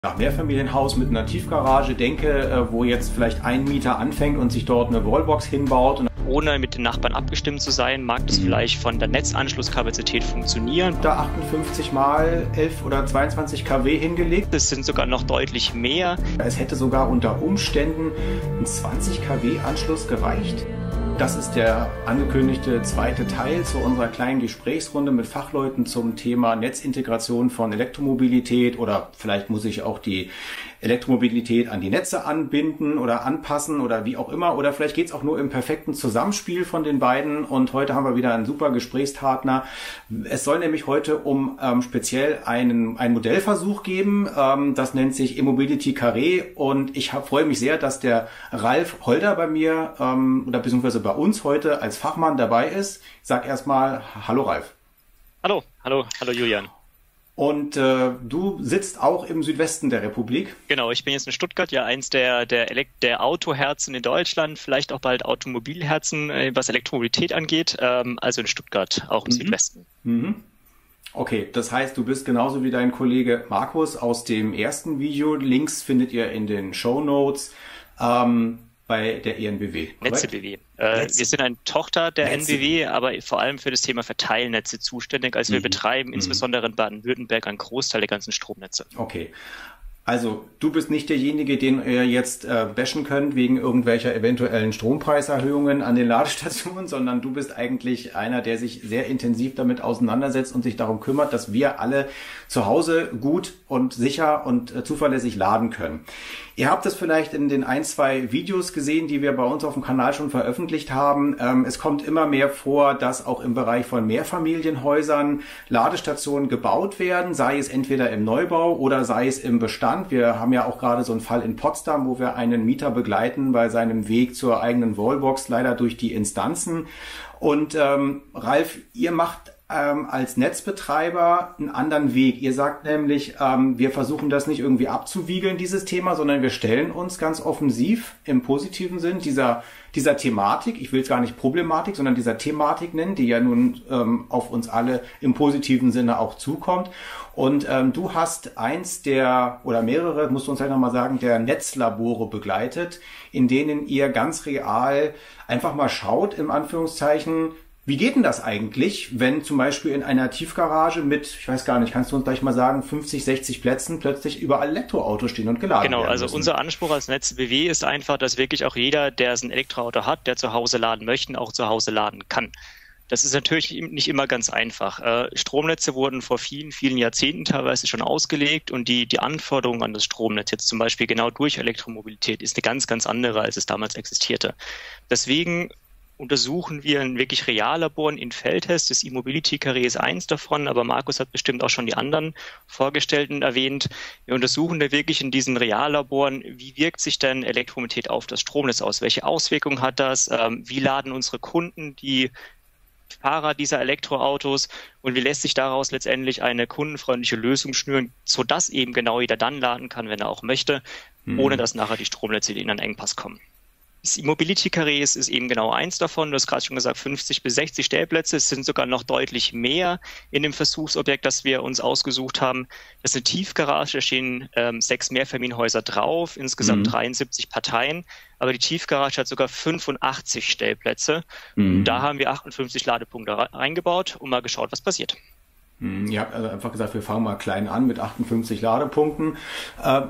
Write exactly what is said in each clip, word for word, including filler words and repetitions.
Nach Mehrfamilienhaus mit einer Tiefgarage denke, wo jetzt vielleicht ein Mieter anfängt und sich dort eine Wallbox hinbaut. Und ohne mit den Nachbarn abgestimmt zu sein, mag das vielleicht von der Netzanschlusskapazität funktionieren. Da achtundfünfzig mal elf oder zweiundzwanzig Kilowatt hingelegt. Das sind sogar noch deutlich mehr. Es hätte sogar unter Umständen ein zwanzig Kilowatt Anschluss gereicht. Das ist der angekündigte zweite Teil zu unserer kleinen Gesprächsrunde mit Fachleuten zum Thema Netzintegration von Elektromobilität, oder vielleicht muss ich auch die Elektromobilität an die Netze anbinden oder anpassen oder wie auch immer, oder vielleicht geht es auch nur im perfekten Zusammenspiel von den beiden, und heute haben wir wieder einen super Gesprächspartner. Es soll nämlich heute um ähm, speziell einen, einen Modellversuch geben, ähm, das nennt sich E-Mobility Carré, und ich hab, freue mich sehr, dass der Ralf Holder bei mir ähm, oder beziehungsweise bei uns heute als Fachmann dabei ist. Ich sag erstmal Hallo Ralf. Hallo, hallo, hallo Julian. Und äh, du sitzt auch im Südwesten der Republik. Genau, ich bin jetzt in Stuttgart, ja eins der, der, Elekt der Autoherzen in Deutschland, vielleicht auch bald Automobilherzen, äh, was Elektromobilität angeht, ähm, also in Stuttgart, auch im mhm. Südwesten. Mhm. Okay, das heißt, du bist genauso wie dein Kollege Markus aus dem ersten Video. Links findet ihr in den Shownotes. Ähm, bei der E N B W. Netze B W. Äh, wir sind eine Tochter der Netze. N B W, aber vor allem für das Thema Verteilnetze zuständig. Also wir mhm. betreiben mhm. insbesondere in Baden-Württemberg einen Großteil der ganzen Stromnetze. Okay. Also du bist nicht derjenige, den ihr jetzt äh, bashen könnt wegen irgendwelcher eventuellen Strompreiserhöhungen an den Ladestationen, sondern du bist eigentlich einer, der sich sehr intensiv damit auseinandersetzt und sich darum kümmert, dass wir alle zu Hause gut und sicher und äh, zuverlässig laden können. Ihr habt es vielleicht in den ein, zwei Videos gesehen, die wir bei uns auf dem Kanal schon veröffentlicht haben. Ähm, es kommt immer mehr vor, dass auch im Bereich von Mehrfamilienhäusern Ladestationen gebaut werden, sei es entweder im Neubau oder sei es im Bestand. Wir haben ja auch gerade so einen Fall in Potsdam, wo wir einen Mieter begleiten bei seinem Weg zur eigenen Wallbox, leider durch die Instanzen. Und ähm, Ralf, ihr macht ähm, als Netzbetreiber einen anderen Weg. Ihr sagt nämlich, ähm, wir versuchen das nicht irgendwie abzuwiegeln, dieses Thema, sondern wir stellen uns ganz offensiv im positiven Sinn dieser dieser Thematik, ich will es gar nicht Problematik, sondern dieser Thematik nennen, die ja nun ähm, auf uns alle im positiven Sinne auch zukommt. Und ähm, du hast eins der, oder mehrere, musst du uns vielleicht nochmal sagen, der Netzlabore begleitet, in denen ihr ganz real einfach mal schaut, im Anführungszeichen, wie geht denn das eigentlich, wenn zum Beispiel in einer Tiefgarage mit, ich weiß gar nicht, kannst du uns gleich mal sagen, fünfzig, sechzig Plätzen plötzlich überall Elektroautos stehen und geladen genau, werden also müssen? Unser Anspruch als Netze B W ist einfach, dass wirklich auch jeder, der ein Elektroauto hat, der zu Hause laden möchte, auch zu Hause laden kann. Das ist natürlich nicht immer ganz einfach. Äh, Stromnetze wurden vor vielen, vielen Jahrzehnten teilweise schon ausgelegt, und die, die Anforderungen an das Stromnetz, jetzt zum Beispiel genau durch Elektromobilität, ist eine ganz, ganz andere, als es damals existierte. Deswegen untersuchen wir in wirklich Reallaboren in Feldtests. Das E-Mobility Carré ist eins davon, aber Markus hat bestimmt auch schon die anderen vorgestellt und erwähnt. Wir untersuchen da wirklich in diesen Reallaboren, wie wirkt sich denn Elektromobilität auf das Stromnetz aus? Welche Auswirkungen hat das? Ähm, wie laden unsere Kunden die Fahrer dieser Elektroautos, und wie lässt sich daraus letztendlich eine kundenfreundliche Lösung schnüren, sodass eben genau jeder dann laden kann, wenn er auch möchte, mhm. ohne dass nachher die Stromnetze in einen Engpass kommen. Das E-Mobility Carré ist, ist eben genau eins davon. Du hast gerade schon gesagt, fünfzig bis sechzig Stellplätze. Es sind sogar noch deutlich mehr in dem Versuchsobjekt, das wir uns ausgesucht haben. Das ist eine Tiefgarage, da stehen ähm, sechs Mehrfamilienhäuser drauf, insgesamt mhm. dreiundsiebzig Parteien. Aber die Tiefgarage hat sogar fünfundachtzig Stellplätze. Mhm. Da haben wir achtundfünfzig Ladepunkte reingebaut und mal geschaut, was passiert. Mhm. Ihr habt also einfach gesagt, wir fangen mal klein an mit achtundfünfzig Ladepunkten. Äh,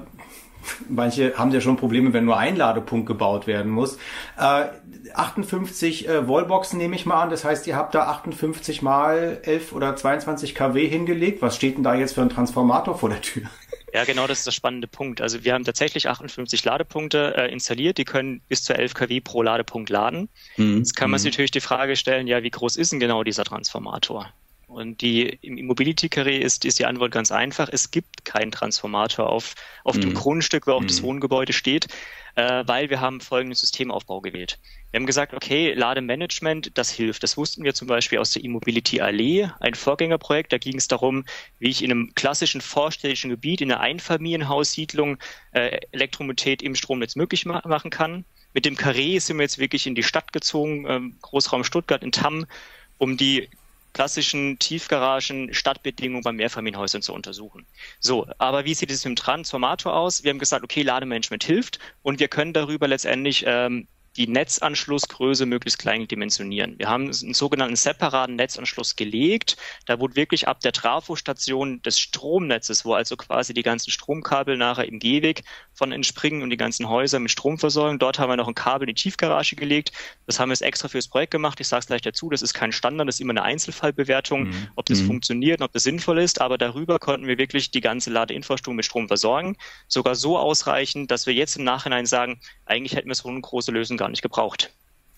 Manche haben ja schon Probleme, wenn nur ein Ladepunkt gebaut werden muss. Äh, achtundfünfzig äh, Wallboxen nehme ich mal an. Das heißt, ihr habt da achtundfünfzig mal elf oder zweiundzwanzig Kilowatt hingelegt. Was steht denn da jetzt für ein Transformator vor der Tür? Ja, genau, das ist der spannende Punkt. Also wir haben tatsächlich achtundfünfzig Ladepunkte äh, installiert. Die können bis zu elf Kilowatt pro Ladepunkt laden. Mhm. Jetzt kann man sich natürlich die Frage stellen, ja, wie groß ist denn genau dieser Transformator? Und die im E-Mobility Carré ist, ist die Antwort ganz einfach. Es gibt keinen Transformator auf, auf mm. dem Grundstück, wo auch mm. das Wohngebäude steht, äh, weil wir haben folgenden Systemaufbau gewählt. Wir haben gesagt, okay, Lademanagement, das hilft. Das wussten wir zum Beispiel aus der E-Mobility Allee, ein Vorgängerprojekt. Da ging es darum, wie ich in einem klassischen vorstädtischen Gebiet, in einer Einfamilienhaussiedlung, äh, Elektromobilität im Stromnetz möglich ma- machen kann. Mit dem Carré sind wir jetzt wirklich in die Stadt gezogen, ähm, Großraum Stuttgart in Tamm, um die klassischen Tiefgaragen, Stadtbedingungen bei Mehrfamilienhäusern zu untersuchen. So, aber wie sieht es mit dem Transformator aus? Wir haben gesagt, okay, Lademanagement hilft und wir können darüber letztendlich ähm, die Netzanschlussgröße möglichst klein dimensionieren. Wir haben einen sogenannten separaten Netzanschluss gelegt. Da wurde wirklich ab der Trafostation des Stromnetzes, wo also quasi die ganzen Stromkabel nachher im Gehweg von entspringen und die ganzen Häuser mit Strom versorgen. Dort haben wir noch ein Kabel in die Tiefgarage gelegt. Das haben wir jetzt extra fürs Projekt gemacht. Ich sage es gleich dazu, das ist kein Standard, das ist immer eine Einzelfallbewertung, mhm. ob das mhm. funktioniert und ob das sinnvoll ist. Aber darüber konnten wir wirklich die ganze Ladeinfrastruktur mit Strom versorgen. Sogar so ausreichend, dass wir jetzt im Nachhinein sagen, eigentlich hätten wir so eine große Lösung gar nicht gebraucht.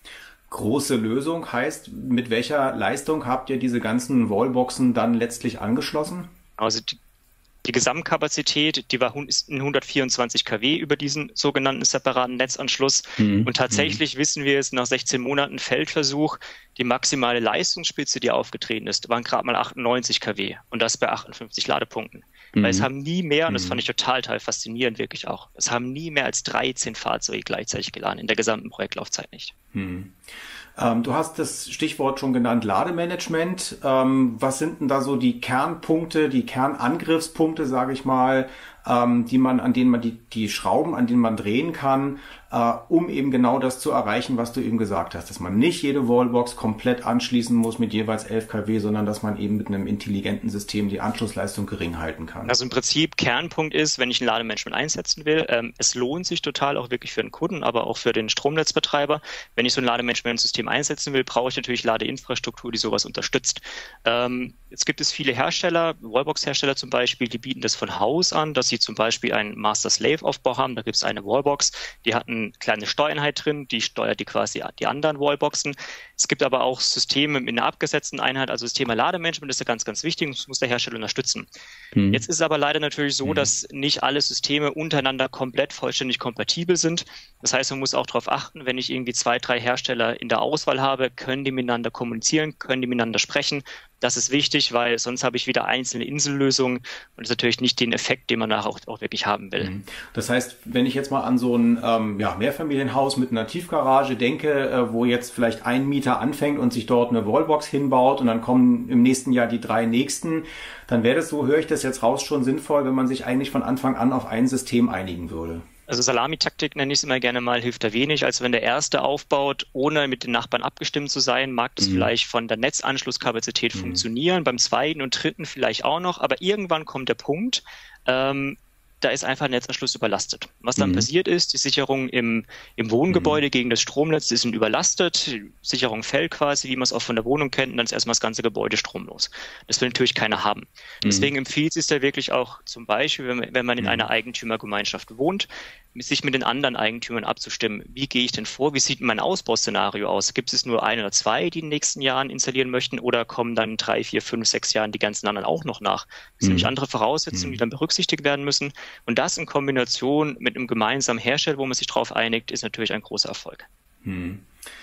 Große Lösung heißt, mit welcher Leistung habt ihr diese ganzen Wallboxen dann letztlich angeschlossen? Also die, die Gesamtkapazität, die war in hundertvierundzwanzig Kilowatt über diesen sogenannten separaten Netzanschluss. Mhm. Und tatsächlich mhm. wissen wir jetzt nach sechzehn Monaten Feldversuch, die maximale Leistungsspitze, die aufgetreten ist, waren gerade mal achtundneunzig Kilowatt und das bei achtundfünfzig Ladepunkten. Mhm. Weil es haben nie mehr, und das fand ich total, total faszinierend wirklich auch, es haben nie mehr als dreizehn Fahrzeuge gleichzeitig geladen, in der gesamten Projektlaufzeit nicht. Mhm. Ähm, du hast das Stichwort schon genannt, Lademanagement. Ähm, was sind denn da so die Kernpunkte, die Kernangriffspunkte, sage ich mal, ähm, die man, an denen man die, die Schrauben, an denen man drehen kann, äh, um eben genau das zu erreichen, was du eben gesagt hast, dass man nicht jede Wallbox komplett anschließen muss mit jeweils elf Kilowatt, sondern dass man eben mit einem intelligenten System die Anschlussleistung gering halten kann. Also im Prinzip Kernpunkt ist, wenn ich ein Lademanagement einsetzen will, ähm, es lohnt sich total auch wirklich für den Kunden, aber auch für den Stromnetzbetreiber. Wenn ich so ein Lademanagementsystem einsetzen will, brauche ich natürlich Ladeinfrastruktur, die sowas unterstützt. Ähm, jetzt gibt es viele Hersteller, Wallbox-Hersteller zum Beispiel, die bieten das von Haus an, dass sie zum Beispiel einen Master-Slave-Aufbau haben. Da gibt es eine Wallbox, die hat eine kleine Steuereinheit drin, die steuert die quasi die anderen Wallboxen. Es gibt aber auch Systeme in einer abgesetzten Einheit, also das Thema Lademanagement ist ja ganz, ganz wichtig und das muss der Hersteller unterstützen. Hm. Jetzt ist es aber leider natürlich so, hm. dass nicht alle Systeme untereinander komplett vollständig kompatibel sind. Das heißt, man muss auch darauf achten, wenn ich irgendwie zwei, drei Hersteller in der Auswahl habe, können die miteinander kommunizieren, können die miteinander sprechen. Das ist wichtig, weil sonst habe ich wieder einzelne Insellösungen und das ist natürlich nicht den Effekt, den man nachher auch, auch wirklich haben will. Das heißt, wenn ich jetzt mal an so ein ähm, ja, Mehrfamilienhaus mit einer Tiefgarage denke, äh, wo jetzt vielleicht ein Mieter anfängt und sich dort eine Wallbox hinbaut und dann kommen im nächsten Jahr die drei nächsten, dann wäre das, so höre ich das jetzt raus, schon sinnvoll, wenn man sich eigentlich von Anfang an auf ein System einigen würde. Also Salamitaktik nenne ich es immer gerne mal, hilft da wenig. Also wenn der Erste aufbaut, ohne mit den Nachbarn abgestimmt zu sein, mag das mhm. vielleicht von der Netzanschlusskapazität mhm. funktionieren, beim Zweiten und Dritten vielleicht auch noch, aber irgendwann kommt der Punkt, ähm, da ist einfach ein Netzanschluss überlastet. Was dann mhm. passiert ist, die Sicherung im, im Wohngebäude mhm. gegen das Stromnetz die sind überlastet, die Sicherung fällt quasi, wie man es auch von der Wohnung kennt, und dann ist erstmal das ganze Gebäude stromlos. Das will natürlich keiner haben. Mhm. Deswegen empfiehlt es sich da wirklich auch zum Beispiel, wenn man, wenn man in mhm. einer Eigentümergemeinschaft wohnt, sich mit den anderen Eigentümern abzustimmen. Wie gehe ich denn vor? Wie sieht mein Ausbauszenario aus? Gibt es nur ein oder zwei, die in den nächsten Jahren installieren möchten oder kommen dann in drei, vier, fünf, sechs Jahren die ganzen anderen auch noch nach? Das sind mhm. nämlich andere Voraussetzungen, die dann berücksichtigt werden müssen. Und das in Kombination mit einem gemeinsamen Hersteller, wo man sich darauf einigt, ist natürlich ein großer Erfolg. Mhm.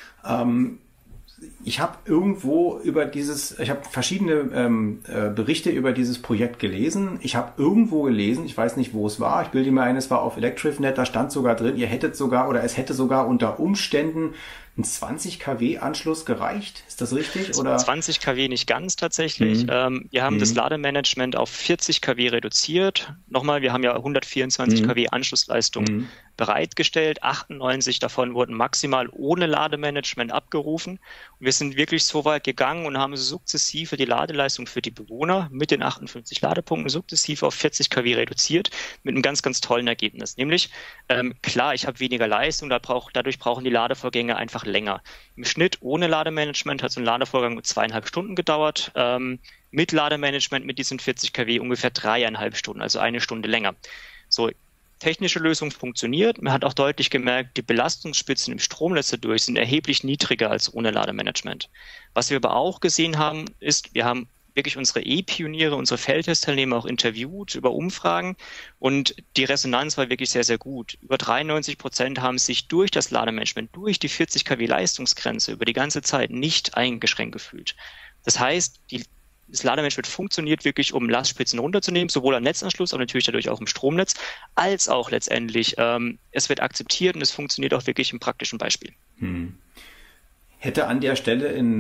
Ähm Ich habe irgendwo über dieses, ich habe verschiedene ähm, äh, Berichte über dieses Projekt gelesen. Ich habe irgendwo gelesen, ich weiß nicht, wo es war, ich bilde mir ein, es war auf ElectrifNet, da stand sogar drin, ihr hättet sogar oder es hätte sogar unter Umständen ein zwanzig Kilowatt Anschluss gereicht. Ist das richtig? Oder? zwanzig Kilowatt nicht ganz tatsächlich. Mhm. Ähm, wir haben mhm. das Lademanagement auf vierzig Kilowatt reduziert. Nochmal, wir haben ja hundertvierundzwanzig mhm. Kilowatt Anschlussleistung mhm. bereitgestellt. achtundneunzig davon wurden maximal ohne Lademanagement abgerufen. Und wir sind wirklich so weit gegangen und haben sukzessive die Ladeleistung für die Bewohner mit den achtundfünfzig Ladepunkten sukzessive auf vierzig Kilowatt reduziert mit einem ganz, ganz tollen Ergebnis. Nämlich, ähm, klar, ich habe weniger Leistung, da brauch, dadurch brauchen die Ladevorgänge einfach länger. Im Schnitt ohne Lademanagement hat so ein Ladevorgang zweieinhalb Stunden gedauert. Ähm, mit Lademanagement mit diesen vierzig Kilowatt ungefähr dreieinhalb Stunden, also eine Stunde länger. So, technische Lösung funktioniert. Man hat auch deutlich gemerkt, die Belastungsspitzen im Stromnetz dadurch sind erheblich niedriger als ohne Lademanagement. Was wir aber auch gesehen haben, ist, wir haben wirklich unsere E-Pioniere, unsere Feldtestteilnehmer auch interviewt über Umfragen und die Resonanz war wirklich sehr, sehr gut. Über dreiundneunzig Prozent haben sich durch das Lademanagement, durch die vierzig Kilowatt Leistungsgrenze über die ganze Zeit nicht eingeschränkt gefühlt. Das heißt, die Das Lademanagement funktioniert wirklich, um Lastspitzen runterzunehmen, sowohl am Netzanschluss, aber natürlich dadurch auch im Stromnetz, als auch letztendlich, ähm, es wird akzeptiert und es funktioniert auch wirklich im praktischen Beispiel. Hm. Hätte an der Stelle in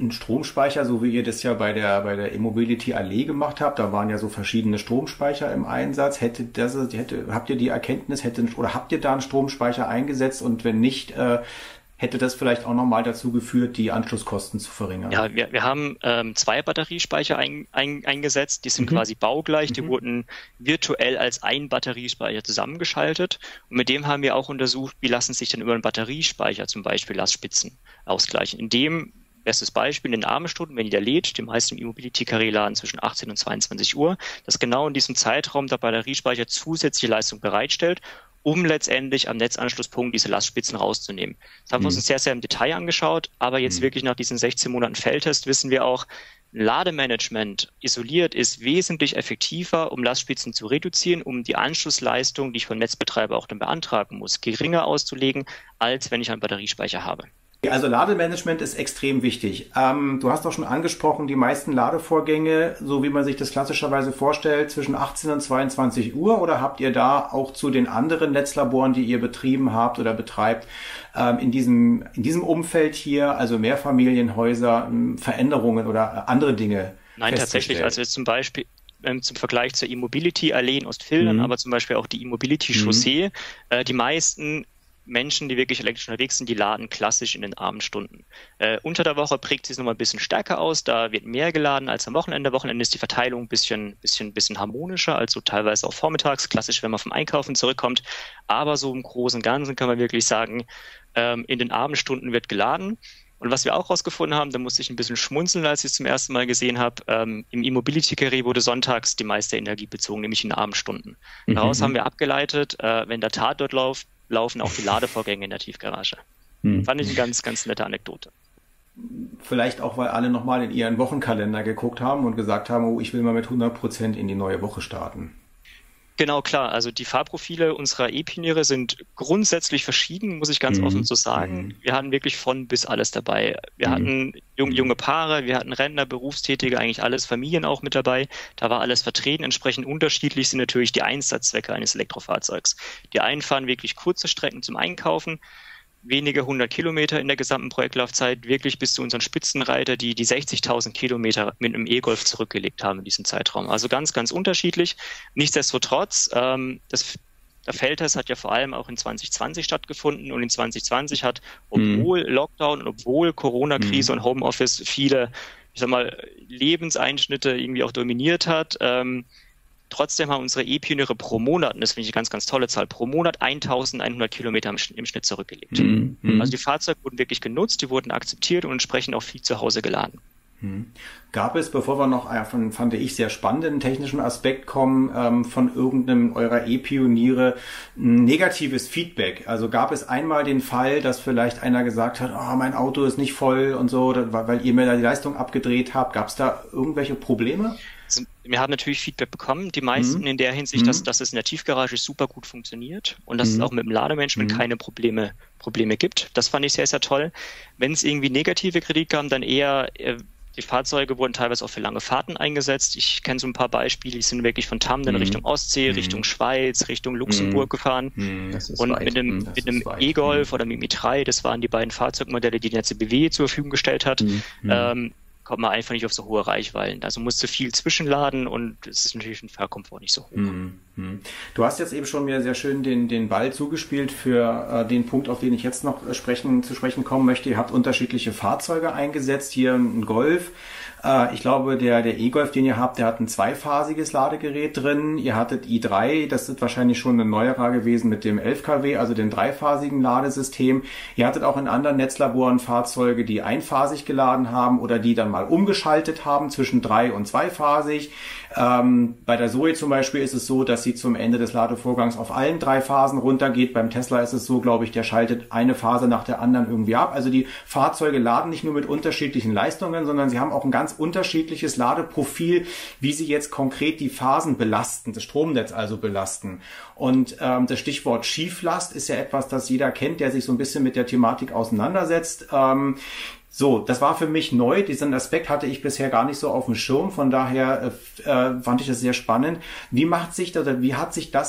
ein Stromspeicher, so wie ihr das ja bei der bei der E-Mobility Allee gemacht habt, da waren ja so verschiedene Stromspeicher im Einsatz. Hätte das, hätte, habt ihr die Erkenntnis, hätte oder habt ihr da einen Stromspeicher eingesetzt und wenn nicht, äh, hätte das vielleicht auch nochmal dazu geführt, die Anschlusskosten zu verringern? Ja, wir, wir haben ähm, zwei Batteriespeicher ein, ein, eingesetzt, die sind mhm. quasi baugleich, die mhm. wurden virtuell als ein Batteriespeicher zusammengeschaltet und mit dem haben wir auch untersucht, wie lassen sich denn über einen Batteriespeicher zum Beispiel Lastspitzen ausgleichen. In dem, bestes Beispiel, in den Abendstunden, wenn der lädt, die meisten E-Mobility-Carré laden zwischen achtzehn und zweiundzwanzig Uhr, dass genau in diesem Zeitraum der Batteriespeicher zusätzliche Leistung bereitstellt, um letztendlich am Netzanschlusspunkt diese Lastspitzen rauszunehmen. Das haben wir mhm. uns sehr, sehr im Detail angeschaut, aber jetzt mhm. wirklich nach diesen sechzehn Monaten Feldtest wissen wir auch, Lademanagement isoliert ist wesentlich effektiver, um Lastspitzen zu reduzieren, um die Anschlussleistung, die ich vom Netzbetreiber auch dann beantragen muss, geringer auszulegen, als wenn ich einen Batteriespeicher habe. Also Lademanagement ist extrem wichtig. Ähm, du hast auch schon angesprochen, die meisten Ladevorgänge, so wie man sich das klassischerweise vorstellt, zwischen achtzehn und zweiundzwanzig Uhr, oder habt ihr da auch zu den anderen Netzlaboren, die ihr betrieben habt oder betreibt, ähm, in diesem in diesem Umfeld hier, also Mehrfamilienhäuser, ähm, Veränderungen oder andere Dinge? Nein, tatsächlich. Also jetzt zum Beispiel ähm, zum Vergleich zur E-Mobility Allee in Ostfildern, mhm. aber zum Beispiel auch die E-Mobility Chaussee, mhm. äh, die meisten Menschen, die wirklich elektrisch unterwegs sind, die laden klassisch in den Abendstunden. Äh, unter der Woche prägt sich es nochmal ein bisschen stärker aus, da wird mehr geladen als am Wochenende. Wochenende ist die Verteilung ein bisschen, bisschen, bisschen harmonischer, also teilweise auch vormittags, klassisch, wenn man vom Einkaufen zurückkommt. Aber so im Großen und Ganzen kann man wirklich sagen, ähm, in den Abendstunden wird geladen. Und was wir auch rausgefunden haben, da musste ich ein bisschen schmunzeln, als ich es zum ersten Mal gesehen habe, ähm, im E-Mobility-Carré wurde sonntags die meiste Energie bezogen, nämlich in den Abendstunden. Mhm. Daraus haben wir abgeleitet, äh, wenn der Tatort läuft, laufen auch die Ladevorgänge in der Tiefgarage. Hm. Fand ich eine ganz, ganz nette Anekdote. Vielleicht auch, weil alle nochmal in ihren Wochenkalender geguckt haben und gesagt haben, oh, ich will mal mit hundert Prozent in die neue Woche starten. Genau, klar. Also die Fahrprofile unserer E-Pioniere sind grundsätzlich verschieden, muss ich ganz mhm. offen so sagen. Mhm. Wir hatten wirklich von bis alles dabei. Wir mhm. hatten junge, junge Paare, wir hatten Rentner, Berufstätige, eigentlich alles, Familien auch mit dabei. Da war alles vertreten. Entsprechend unterschiedlich sind natürlich die Einsatzzwecke eines Elektrofahrzeugs. Die einen fahren wirklich kurze Strecken zum Einkaufen, wenige hundert Kilometer in der gesamten Projektlaufzeit, wirklich bis zu unseren Spitzenreiter, die die sechzigtausend Kilometer mit einem E-Golf zurückgelegt haben in diesem Zeitraum. Also ganz, ganz unterschiedlich. Nichtsdestotrotz, ähm, das, der Feldtest hat ja vor allem auch in zwanzig zwanzig stattgefunden und in zwanzig zwanzig hat, obwohl mhm. Lockdown und obwohl Corona-Krise mhm. und Homeoffice viele, ich sag mal, Lebenseinschnitte irgendwie auch dominiert hat, ähm, trotzdem haben unsere E-Pioniere pro Monat, und das finde ich eine ganz, ganz tolle Zahl, pro Monat eintausendeinhundert Kilometer im, im Schnitt zurückgelegt. Mhm. Also die Fahrzeuge wurden wirklich genutzt, die wurden akzeptiert und entsprechend auch viel zu Hause geladen. Mhm. Gab es, bevor wir noch von, fand ich, sehr spannenden technischen Aspekt kommen, ähm, von irgendeinem eurer E-Pioniere ein negatives Feedback? Also gab es einmal den Fall, dass vielleicht einer gesagt hat, oh, mein Auto ist nicht voll und so, weil ihr mir da die Leistung abgedreht habt. Gab es da irgendwelche Probleme? Wir haben natürlich Feedback bekommen, die meisten mhm. in der Hinsicht, dass, dass es in der Tiefgarage super gut funktioniert und dass mhm. es auch mit dem Lademanagement mhm. keine Probleme, Probleme gibt. Das fand ich sehr, sehr toll. Wenn es irgendwie negative Kritik gab, dann eher, äh, die Fahrzeuge wurden teilweise auch für lange Fahrten eingesetzt. Ich kenne so ein paar Beispiele, die sind wirklich von Tamden mhm. Richtung Ostsee, mhm. Richtung Schweiz, Richtung Luxemburg mhm. gefahren. Mhm. Und weit. mit einem, mit einem E-Golf mhm. oder mit dem i drei, das waren die beiden Fahrzeugmodelle, die die Netze B W zur Verfügung gestellt hat, mhm. ähm, kommt man einfach nicht auf so hohe Reichweiten. Also musst du viel zwischenladen und es ist natürlich ein Fahrkomfort nicht so hoch. Mhm. Du hast jetzt eben schon mir sehr schön den, den Ball zugespielt für äh, den Punkt, auf den ich jetzt noch sprechen, zu sprechen kommen möchte. Ihr habt unterschiedliche Fahrzeuge eingesetzt, hier ein Golf. Äh, ich glaube, der, der E-Golf, den ihr habt, der hat ein zweiphasiges Ladegerät drin. Ihr hattet i drei, das ist wahrscheinlich schon ein neuerer gewesen mit dem elf Kilowatt, also dem dreiphasigen Ladesystem. Ihr hattet auch in anderen Netzlaboren Fahrzeuge, die einphasig geladen haben oder die dann mal umgeschaltet haben zwischen drei- und zweiphasig. Ähm, bei der Zoe zum Beispiel ist es so, dass sie zum Ende des Ladevorgangs auf allen drei Phasen runtergeht. Beim Tesla ist es so, glaube ich, der schaltet eine Phase nach der anderen irgendwie ab. Also die Fahrzeuge laden nicht nur mit unterschiedlichen Leistungen, sondern sie haben auch ein ganz unterschiedliches Ladeprofil, wie sie jetzt konkret die Phasen belasten, das Stromnetz also belasten. Und ähm, das Stichwort Schieflast ist ja etwas, das jeder kennt, der sich so ein bisschen mit der Thematik auseinandersetzt. Ähm, So, das war für mich neu. Diesen Aspekt hatte ich bisher gar nicht so auf dem Schirm. Von daher äh, fand ich das sehr spannend. Wie macht sich das, oder wie hat sich das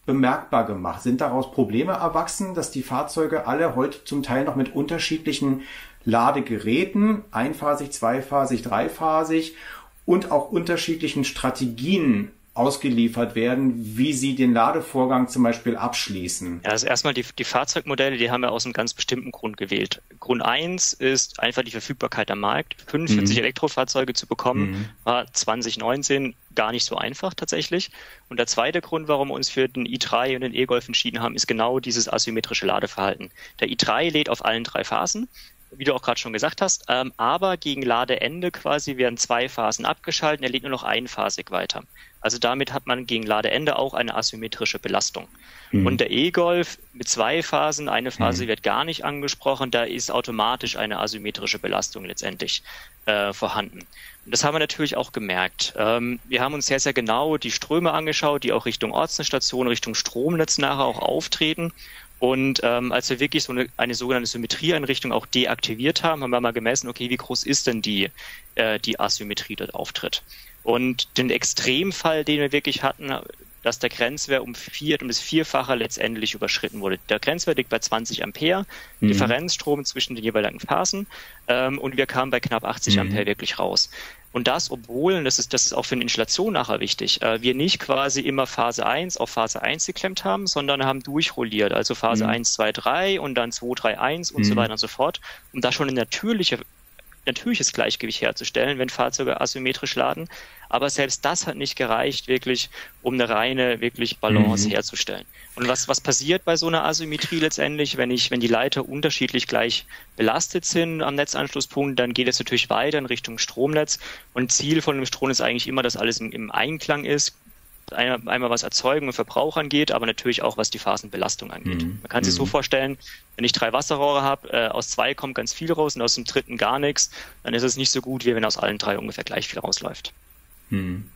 bemerkbar gemacht? Sind daraus Probleme erwachsen, dass die Fahrzeuge alle heute zum Teil noch mit unterschiedlichen Ladegeräten, einphasig, zweiphasig, dreiphasig und auch unterschiedlichen Strategien ausgeliefert werden, wie sie den Ladevorgang zum Beispiel abschließen? Ja, also erstmal die, die Fahrzeugmodelle, die haben wir aus einem ganz bestimmten Grund gewählt. Grund eins ist einfach die Verfügbarkeit am Markt. fünfundvierzig mhm. Elektrofahrzeuge zu bekommen, mhm. war zwanzig neunzehn gar nicht so einfach tatsächlich. Und der zweite Grund, warum wir uns für den i drei und den e-Golf entschieden haben, ist genau dieses asymmetrische Ladeverhalten. Der i drei lädt auf allen drei Phasen, wie du auch gerade schon gesagt hast, ähm, aber gegen Ladeende quasi werden zwei Phasen abgeschaltet, er lädt nur noch einphasig weiter. Also damit hat man gegen Ladeende auch eine asymmetrische Belastung. Mhm. Und der e-Golf mit zwei Phasen, eine Phase mhm. wird gar nicht angesprochen, da ist automatisch eine asymmetrische Belastung letztendlich äh, vorhanden. Und das haben wir natürlich auch gemerkt. Ähm, wir haben uns sehr, sehr genau die Ströme angeschaut, die auch Richtung Ortsnettstation, Richtung Stromnetz nachher auch auftreten. Und ähm, als wir wirklich so eine, eine sogenannte Symmetrieeinrichtung auch deaktiviert haben, haben wir mal gemessen, okay, wie groß ist denn die, äh, die Asymmetrie dort auftritt. Und den Extremfall, den wir wirklich hatten, dass der Grenzwert um vier, um das Vierfache letztendlich überschritten wurde. Der Grenzwert liegt bei zwanzig Ampere, mhm. Differenzstrom zwischen den jeweiligen Phasen, ähm, und wir kamen bei knapp achtzig mhm. Ampere wirklich raus. Und das, obwohl, und das ist, das ist auch für eine Installation nachher wichtig, äh, wir nicht quasi immer Phase eins auf Phase eins geklemmt haben, sondern haben durchrolliert, also Phase mhm. eins, zwei, drei und dann zwei, drei, eins und mhm. so weiter und so fort, um da schon eine natürliche natürliches Gleichgewicht herzustellen, wenn Fahrzeuge asymmetrisch laden. Aber selbst das hat nicht gereicht, wirklich, um eine reine, wirklich Balance mhm. herzustellen. Und was, was passiert bei so einer Asymmetrie letztendlich, wenn ich, wenn die Leiter unterschiedlich gleich belastet sind am Netzanschlusspunkt, dann geht es natürlich weiter in Richtung Stromnetz. Und Ziel von dem Stromnetz ist eigentlich immer, dass alles im, im Einklang ist. Einmal, einmal was Erzeugung und Verbrauch angeht, aber natürlich auch was die Phasenbelastung angeht. Mhm. Man kann sich mhm. so vorstellen, wenn ich drei Wasserrohre habe, äh, aus zwei kommt ganz viel raus und aus dem dritten gar nichts, dann ist es nicht so gut, wie wenn aus allen drei ungefähr gleich viel rausläuft. Mhm.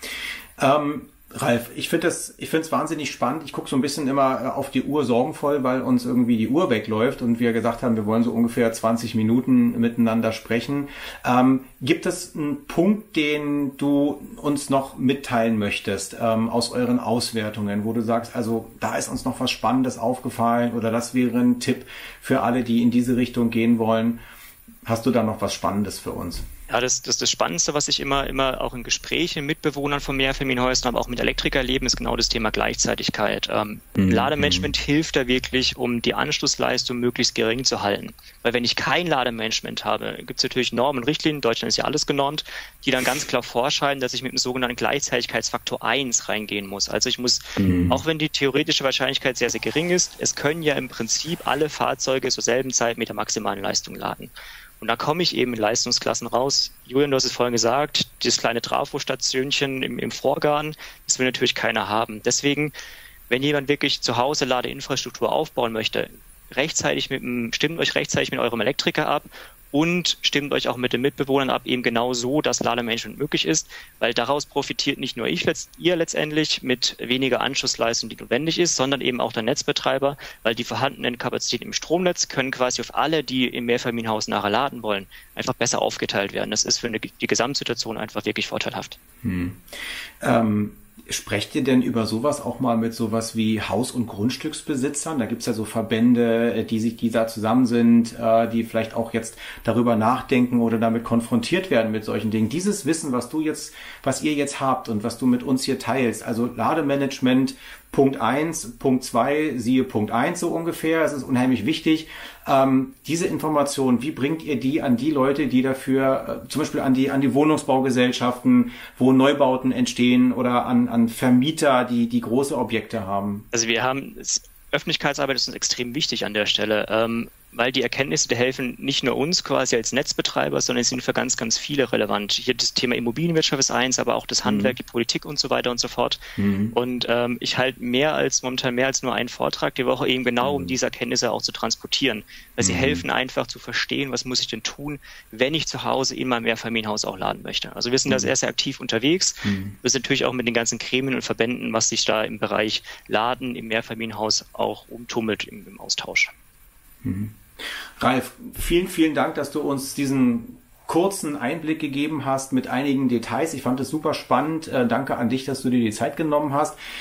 Ähm, Ralf, ich finde das, ich finde es wahnsinnig spannend. Ich gucke so ein bisschen immer auf die Uhr sorgenvoll, weil uns irgendwie die Uhr wegläuft und wir gesagt haben, wir wollen so ungefähr zwanzig Minuten miteinander sprechen. Ähm, gibt es einen Punkt, den du uns noch mitteilen möchtest ähm, aus euren Auswertungen, wo du sagst, also da ist uns noch was Spannendes aufgefallen oder das wäre ein Tipp für alle, die in diese Richtung gehen wollen? Hast du da noch was Spannendes für uns? Ja, das, das, das Spannendste, was ich immer, immer auch in Gesprächen mit Bewohnern von Mehrfamilienhäusern, aber auch mit Elektrikern erleben, ist genau das Thema Gleichzeitigkeit. Ähm, mhm. Lademanagement hilft da wirklich, um die Anschlussleistung möglichst gering zu halten. Weil wenn ich kein Lademanagement habe, gibt es natürlich Normen und Richtlinien, in Deutschland ist ja alles genormt, die dann ganz klar vorschreiben, dass ich mit dem sogenannten Gleichzeitigkeitsfaktor eins reingehen muss. Also ich muss, mhm. auch wenn die theoretische Wahrscheinlichkeit sehr, sehr gering ist, es können ja im Prinzip alle Fahrzeuge zur selben Zeit mit der maximalen Leistung laden. Und da komme ich eben in Leistungsklassen raus. Julian, du hast es vorhin gesagt, dieses kleine Trafostationchen im, im Vorgarten, das will natürlich keiner haben. Deswegen, wenn jemand wirklich zu Hause Ladeinfrastruktur aufbauen möchte, rechtzeitig mit dem, stimmt euch rechtzeitig mit eurem Elektriker ab und stimmt euch auch mit den Mitbewohnern ab, eben genau so, dass Lademanagement möglich ist, weil daraus profitiert nicht nur ich, ihr letztendlich mit weniger Anschlussleistung, die notwendig ist, sondern eben auch der Netzbetreiber, weil die vorhandenen Kapazitäten im Stromnetz können quasi auf alle, die im Mehrfamilienhaus nachher laden wollen, einfach besser aufgeteilt werden. Das ist für eine, die Gesamtsituation einfach wirklich vorteilhaft. Hm. Ähm Sprecht ihr denn über sowas auch mal mit sowas wie Haus- und Grundstücksbesitzern? Da gibt's ja so Verbände, die sich, die da zusammen sind, die vielleicht auch jetzt darüber nachdenken oder damit konfrontiert werden mit solchen Dingen. Dieses Wissen, was du jetzt, was ihr jetzt habt und was du mit uns hier teilst, also Lademanagement Punkt eins, Punkt zwei, siehe Punkt eins so ungefähr. Es ist unheimlich wichtig. Ähm, diese Informationen, wie bringt ihr die an die Leute, die dafür, äh, zum Beispiel an die, an die Wohnungsbaugesellschaften, wo Neubauten entstehen oder an, an Vermieter, die, die große Objekte haben? Also wir haben, Öffentlichkeitsarbeit ist uns extrem wichtig an der Stelle. Ähm, weil die Erkenntnisse, die helfen nicht nur uns quasi als Netzbetreiber, sondern sind für ganz, ganz viele relevant. Hier das Thema Immobilienwirtschaft ist eins, aber auch das Handwerk, mhm. die Politik und so weiter und so fort. Mhm. Und ähm, ich halte mehr als, momentan mehr als nur einen Vortrag die Woche eben genau, mhm. um diese Erkenntnisse auch zu transportieren. Weil mhm. sie helfen einfach zu verstehen, was muss ich denn tun, wenn ich zu Hause immer mehr Familienhaus auch laden möchte. Also wir sind mhm. da sehr, sehr aktiv unterwegs. Mhm. Wir sind natürlich auch mit den ganzen Gremien und Verbänden, was sich da im Bereich Laden im Mehrfamilienhaus auch umtummelt im, im Austausch. Mhm. Ralf, vielen, vielen Dank, dass du uns diesen kurzen Einblick gegeben hast mit einigen Details. Ich fand es super spannend. Äh, danke an dich, dass du dir die Zeit genommen hast.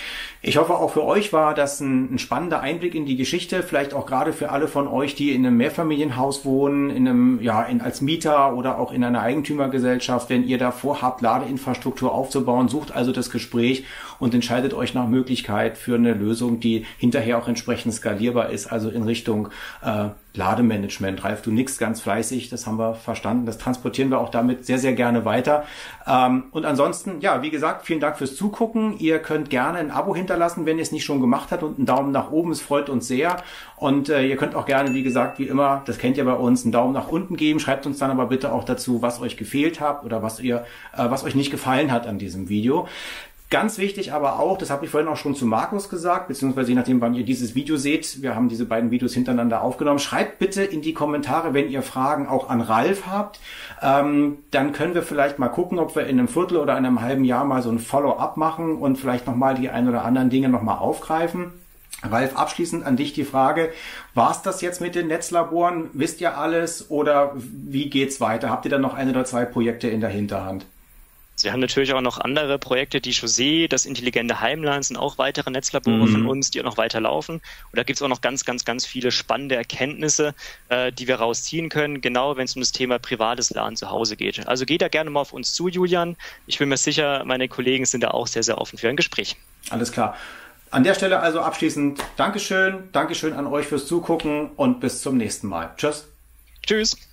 Ich hoffe, auch für euch war das ein, ein spannender Einblick in die Geschichte, vielleicht auch gerade für alle von euch, die in einem Mehrfamilienhaus wohnen, in einem, ja, in, als Mieter oder auch in einer Eigentümergesellschaft. Wenn ihr da vorhabt, Ladeinfrastruktur aufzubauen, sucht also das Gespräch und entscheidet euch nach Möglichkeit für eine Lösung, die hinterher auch entsprechend skalierbar ist, also in Richtung äh, Lademanagement. Ralf, du nickst ganz fleißig, das haben wir verstanden. Das transportieren wir auch damit sehr, sehr gerne weiter. Ähm, und ansonsten, ja, wie gesagt, vielen Dank fürs Zugucken. Ihr könnt gerne ein Abo hinterlassen, wenn ihr es nicht schon gemacht habt, und einen Daumen nach oben, es freut uns sehr. Und äh, ihr könnt auch gerne, wie gesagt, wie immer, das kennt ihr bei uns, einen Daumen nach unten geben. Schreibt uns dann aber bitte auch dazu, was euch gefehlt hat oder was ihr, äh, was euch nicht gefallen hat an diesem Video. Ganz wichtig aber auch, das habe ich vorhin auch schon zu Markus gesagt, beziehungsweise je nachdem, wann ihr dieses Video seht, wir haben diese beiden Videos hintereinander aufgenommen, schreibt bitte in die Kommentare, wenn ihr Fragen auch an Ralf habt, ähm, dann können wir vielleicht mal gucken, ob wir in einem Viertel oder einem halben Jahr mal so ein Follow-up machen und vielleicht nochmal die ein oder anderen Dinge nochmal aufgreifen. Ralf, abschließend an dich die Frage, war's das jetzt mit den Netzlaboren? Wisst ihr alles oder wie geht's weiter? Habt ihr dann noch ein oder zwei Projekte in der Hinterhand? Wir haben natürlich auch noch andere Projekte, die José, das intelligente Heimland, sind auch weitere Netzlabore mhm. von uns, die auch noch weiter laufen. Und da gibt es auch noch ganz, ganz, ganz viele spannende Erkenntnisse, äh, die wir rausziehen können, genau wenn es um das Thema privates Laden zu Hause geht. Also geht da gerne mal auf uns zu, Julian. Ich bin mir sicher, meine Kollegen sind da auch sehr, sehr offen für ein Gespräch. Alles klar. An der Stelle also abschließend Dankeschön, Dankeschön an euch fürs Zugucken und bis zum nächsten Mal. Tschüss. Tschüss.